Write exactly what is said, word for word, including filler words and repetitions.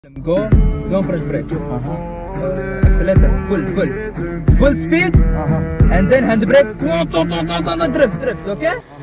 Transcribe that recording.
Go, don't press brake. Uh-huh. Uh, accelerator, full, full. Full speed, Uh-huh. and then handbrake. Drift, drift, okay?